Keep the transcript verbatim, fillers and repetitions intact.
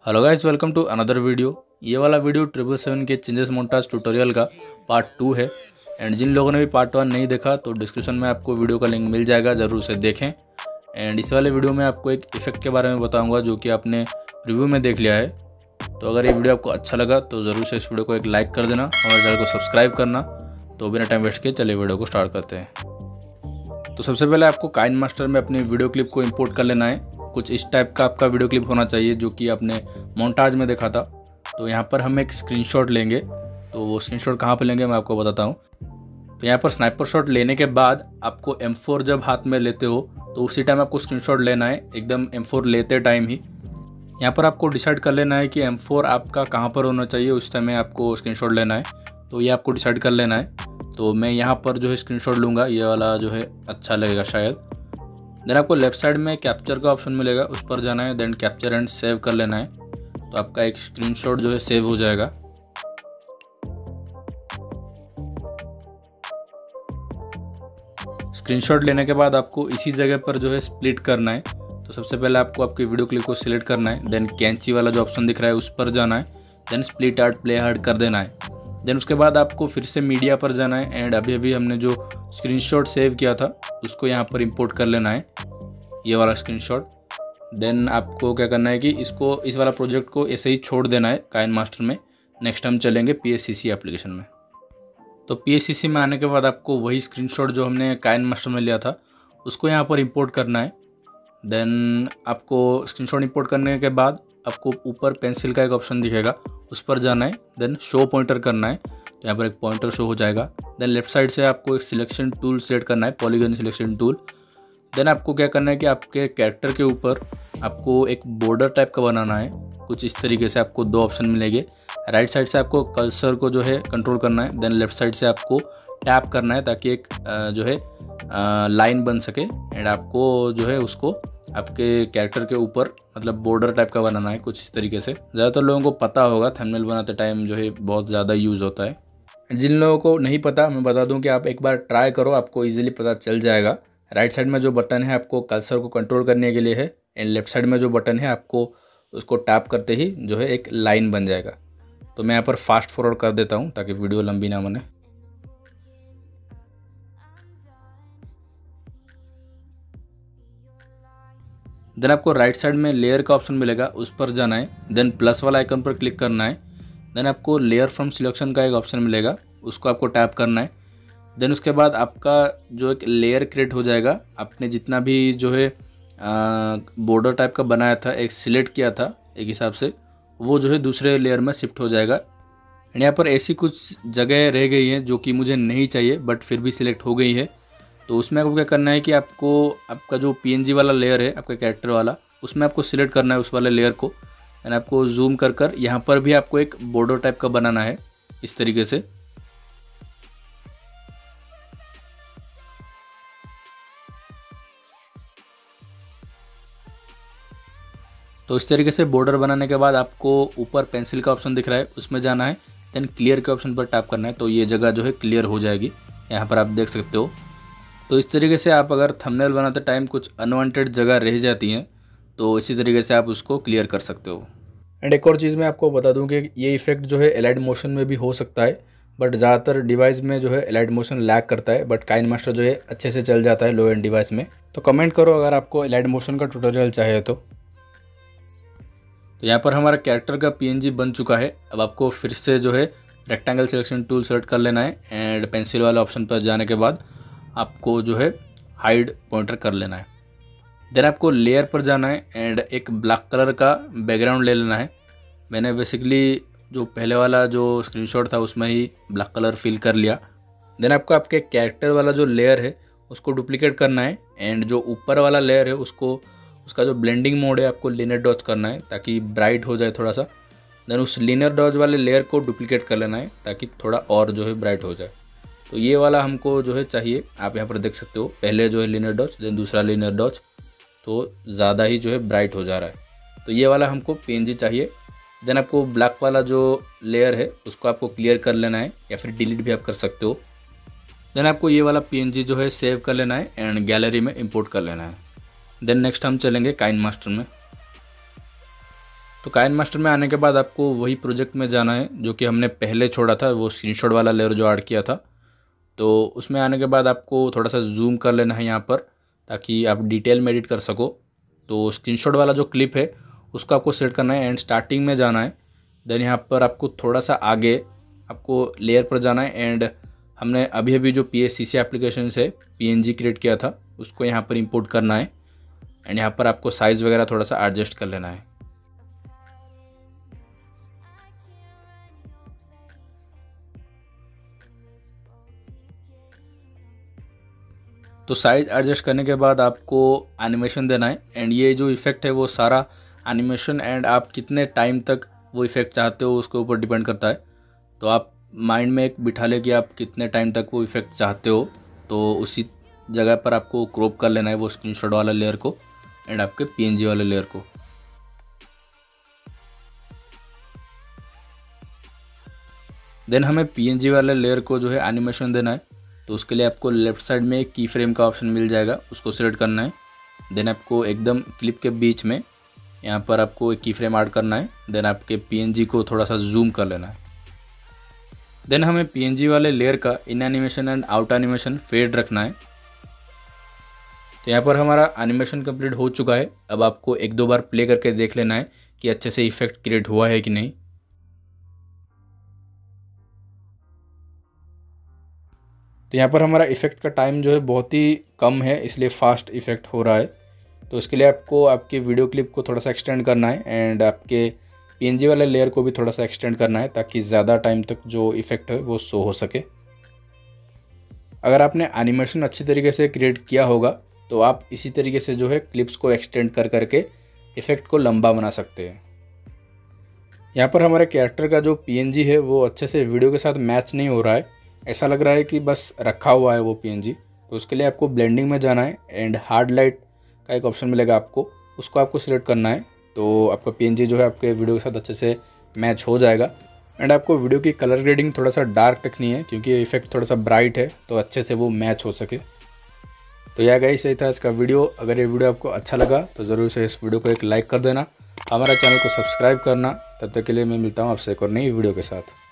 Hello guys, welcome to another video. ये वाला video triple seven के चेंजेस मोन्टाज ट्यूटोरियल का पार्ट टू है। एंड जिन लोगों ने भी पार्ट वन नहीं देखा तो डिस्क्रिप्शन में आपको वीडियो का लिंक मिल जाएगा, ज़रूर उसे देखें। एंड इस वाले वीडियो में आपको एक इफेक्ट के बारे में बताऊंगा जो कि आपने रिव्यू में देख लिया है। तो अगर ये वीडियो आपको अच्छा लगा तो ज़रूर से इस वीडियो को एक लाइक कर देना, हमारे चैनल को सब्सक्राइब करना। तो बिना टाइम वेस्ट किए चलिए वीडियो को स्टार्ट करते हैं। तो सबसे पहले आपको काइनमास्टर में अपनी वीडियो क्लिप को इंपोर्ट कर लेना है। कुछ इस टाइप का आपका वीडियो क्लिप होना चाहिए जो कि आपने मोन्टाज में देखा था। तो यहाँ पर हम एक स्क्रीनशॉट लेंगे, तो वो स्क्रीनशॉट कहाँ पर लेंगे मैं आपको बताता हूँ। तो यहाँ पर स्नाइपर शॉट लेने के बाद आपको एम फोर जब हाथ में लेते हो तो उसी टाइम आपको स्क्रीनशॉट लेना है, एकदम एम फोर लेते टाइम ही। यहाँ पर आपको डिसाइड कर लेना है कि एम फोर आपका कहाँ पर होना चाहिए, उस टाइम में आपको स्क्रीनशॉट लेना है। तो ये आपको डिसाइड कर लेना है। तो मैं यहाँ पर जो है स्क्रीनशॉट लूँगा, ये वाला जो है अच्छा लगेगा शायद। देन आपको लेफ्ट साइड में कैप्चर का ऑप्शन मिलेगा, उस पर जाना है। देन कैप्चर एंड सेव कर लेना है, तो आपका एक स्क्रीनशॉट जो है सेव हो जाएगा। स्क्रीनशॉट लेने के बाद आपको इसी जगह पर जो है स्प्लिट करना है। तो सबसे पहले आपको आपकी वीडियो क्लिप को सिलेक्ट करना है। देन कैंची वाला जो ऑप्शन दिख रहा है उस पर जाना है। Then split out play hard कर देना है। देन उसके बाद आपको फिर से मीडिया पर जाना है। एंड अभी अभी हमने जो स्क्रीनशॉट सेव किया था उसको यहाँ पर इंपोर्ट कर लेना है, ये वाला स्क्रीनशॉट। देन आपको क्या करना है कि इसको इस वाला प्रोजेक्ट को ऐसे ही छोड़ देना है काइनमास्टर में। नेक्स्ट हम चलेंगे P S C C application में। तो पी एस सी सी में आने के बाद आपको वही स्क्रीनशॉट जो हमने काइनमास्टर में लिया था उसको यहाँ पर इंपोर्ट करना है। देन आपको स्क्रीनशॉट इंपोर्ट करने के बाद आपको ऊपर पेंसिल का एक ऑप्शन दिखेगा, उस पर जाना है। देन शो पॉइंटर करना है, तो यहाँ पर एक पॉइंटर शो हो जाएगा। देन लेफ्ट साइड से आपको एक सिलेक्शन टूल सेट करना है, पॉलीगन सिलेक्शन टूल। देन आपको क्या करना है कि आपके कैरेक्टर के ऊपर आपको एक बॉर्डर टाइप का बनाना है। कुछ इस तरीके से आपको दो ऑप्शन मिलेंगे। राइट साइड से आपको कर्सर को जो है कंट्रोल करना है। देन लेफ्ट साइड से आपको टैप करना है ताकि एक जो है लाइन बन सके। एंड आपको जो है उसको आपके कैरेक्टर के ऊपर मतलब बॉर्डर टाइप का बनाना है, कुछ इस तरीके से। ज़्यादातर लोगों को पता होगा, थंबनेल बनाते टाइम जो है बहुत ज़्यादा यूज़ होता है। जिन लोगों को नहीं पता मैं बता दूं कि आप एक बार ट्राई करो, आपको इजीली पता चल जाएगा। राइट साइड में जो बटन है आपको कर्सर को कंट्रोल करने के लिए है। एंड लेफ्ट साइड में जो बटन है आपको उसको टैप करते ही जो है एक लाइन बन जाएगा। तो मैं यहाँ पर फास्ट फॉरवर्ड कर देता हूँ ताकि वीडियो लंबी ना बने। देन आपको राइट साइड में लेयर का ऑप्शन मिलेगा, उस पर जाना है। देन प्लस वाला आइकन पर क्लिक करना है। देन आपको लेयर फ्रॉम सिलेक्शन का एक ऑप्शन मिलेगा, उसको आपको टैप करना है। देन उसके बाद आपका जो एक लेयर क्रिएट हो जाएगा। आपने जितना भी जो है बॉर्डर टाइप का बनाया था, एक सिलेक्ट किया था एक हिसाब से, वो जो है दूसरे लेयर में शिफ्ट हो जाएगा। एंड यहाँ पर ऐसी कुछ जगह रह गई हैं जो कि मुझे नहीं चाहिए बट फिर भी सिलेक्ट हो गई है। तो उसमें आपको क्या करना है कि आपको आपका जो पीएनजी वाला लेयर है आपका कैरेक्टर वाला, उसमें आपको सिलेक्ट करना है उस वाले लेयर को। एंड आपको जूम कर कर यहाँ पर भी आपको एक बॉर्डर टाइप का बनाना है इस तरीके से। तो इस तरीके से बॉर्डर बनाने के बाद आपको ऊपर पेंसिल का ऑप्शन दिख रहा है, उसमें जाना है। देन क्लियर के ऑप्शन पर टैप करना है, तो ये जगह जो है क्लियर हो जाएगी। यहाँ पर आप देख सकते हो। तो इस तरीके से आप अगर थंबनेल बनाते टाइम कुछ अनवांटेड जगह रह जाती हैं तो इसी तरीके से आप उसको क्लियर कर सकते हो। एंड एक और चीज़ मैं आपको बता दूं कि ये इफेक्ट जो है एलाइड मोशन में भी हो सकता है, बट ज़्यादातर डिवाइस में जो है एलाइड मोशन लैग करता है। बट काइनमास्टर जो है अच्छे से चल जाता है लो एंड डिवाइस में। तो कमेंट करो अगर आपको एलाइड मोशन का ट्यूटोरियल चाहिए तो। तो यहाँ पर हमारा कैरेक्टर का पीएनजी बन चुका है। अब आपको फिर से जो है रेक्टेंगल सिलेक्शन टूल सेलेक्ट कर लेना है। एंड पेंसिल वाले ऑप्शन पर जाने के बाद आपको जो है हाइड पॉइंटर कर लेना है। देन आपको लेयर पर जाना है एंड एक ब्लैक कलर का बैकग्राउंड ले लेना है। मैंने बेसिकली जो पहले वाला जो स्क्रीनशॉट था उसमें ही ब्लैक कलर फिल कर लिया। देन आपको आपके कैरेक्टर वाला जो लेयर है उसको डुप्लीकेट करना है। एंड जो ऊपर वाला लेयर है उसको उसका जो ब्लेंडिंग मोड है आपको लीनियर डॉज करना है ताकि ब्राइट हो जाए थोड़ा सा। देन उस लीनियर डॉज वाले लेयर को डुप्लीकेट कर लेना है ताकि थोड़ा और जो है ब्राइट हो जाए। तो ये वाला हमको जो है चाहिए, आप यहाँ पर देख सकते हो। पहले जो है लीनियर डॉज, देन दूसरा लीनियर डॉज, तो ज़्यादा ही जो है ब्राइट हो जा रहा है। तो ये वाला हमको पीएनजी चाहिए। देन आपको ब्लैक वाला जो लेयर है उसको आपको क्लियर कर लेना है या फिर डिलीट भी आप कर सकते हो। देन आपको ये वाला पीएनजी जो है सेव कर लेना है एंड गैलरी में इंपोर्ट कर लेना है। देन नेक्स्ट हम चलेंगे काइनमास्टर में। तो काइन मास्टर में आने के बाद आपको वही प्रोजेक्ट में जाना है जो कि हमने पहले छोड़ा था, वो स्क्रीनशॉट वाला लेयर जो ऐड किया था। तो उसमें आने के बाद आपको थोड़ा सा जूम कर लेना है यहाँ पर, ताकि आप डिटेल में एडिट कर सको। तो स्क्रीनशॉट वाला जो क्लिप है उसको आपको सेलेक्ट करना है एंड स्टार्टिंग में जाना है। देन यहाँ पर आपको थोड़ा सा आगे आपको लेयर पर जाना है एंड हमने अभी अभी जो P S C C application से पी एन जी क्रिएट किया था उसको यहाँ पर इंपोर्ट करना है एंड यहाँ पर आपको साइज़ वगैरह थोड़ा सा एडजस्ट कर लेना है। तो साइज़ एडजस्ट करने के बाद आपको एनिमेशन देना है एंड ये जो इफ़ेक्ट है वो सारा एनिमेशन एंड आप कितने टाइम तक वो इफ़ेक्ट चाहते हो उसके ऊपर डिपेंड करता है। तो आप माइंड में एक बिठा ले कि आप कितने टाइम तक वो इफ़ेक्ट चाहते हो, तो उसी जगह पर आपको क्रॉप कर लेना है वो स्क्रीनशॉट वाला लेयर को एंड आपके पीएनजी वाले लेयर को। देन हमें पीएनजी वाले लेयर को जो है एनिमेशन देना है। तो उसके लिए आपको लेफ़्ट साइड में एक की फ्रेम का ऑप्शन मिल जाएगा, उसको सिलेक्ट करना है। देन आपको एकदम क्लिप के बीच में यहाँ पर आपको एक की फ्रेम ऐड करना है। देन आपके पीएनजी को थोड़ा सा जूम कर लेना है। देन हमें पीएनजी वाले लेयर का in animation and out animation fade रखना है। तो यहाँ पर हमारा एनिमेशन कंप्लीट हो चुका है। अब आपको एक दो बार प्ले करके देख लेना है कि अच्छे से इफेक्ट क्रिएट हुआ है कि नहीं। तो यहाँ पर हमारा इफ़ेक्ट का टाइम जो है बहुत ही कम है, इसलिए फास्ट इफ़ेक्ट हो रहा है। तो इसके लिए आपको आपके वीडियो क्लिप को थोड़ा सा एक्सटेंड करना है एंड आपके पीएनजी वाले लेयर को भी थोड़ा सा एक्सटेंड करना है ताकि ज़्यादा टाइम तक जो इफ़ेक्ट है वो शो हो सके। अगर आपने एनिमेशन अच्छी तरीके से क्रिएट किया होगा तो आप इसी तरीके से जो है क्लिप्स को एक्सटेंड कर करके इफ़ेक्ट को लंबा बना सकते हैं। यहाँ पर हमारे कैरेक्टर का जो पीएनजी है वो अच्छे से वीडियो के साथ मैच नहीं हो रहा है, ऐसा लग रहा है कि बस रखा हुआ है वो पीएनजी। तो उसके लिए आपको ब्लेंडिंग में जाना है एंड हार्ड लाइट का एक ऑप्शन मिलेगा आपको, उसको आपको सिलेक्ट करना है। तो आपका पीएनजी जो है आपके वीडियो के साथ अच्छे से मैच हो जाएगा। एंड आपको वीडियो की कलर ग्रेडिंग थोड़ा सा डार्क रखनी है क्योंकि ये इफेक्ट थोड़ा सा ब्राइट है, तो अच्छे से वो मैच हो सके। तो यह गाइस सही था आज का वीडियो। अगर ये वीडियो आपको अच्छा लगा तो ज़रूर से इस वीडियो को एक लाइक कर देना, हमारा चैनल को सब्सक्राइब करना। तब तक के लिए मैं मिलता हूँ आपसे एक और नई वीडियो के साथ।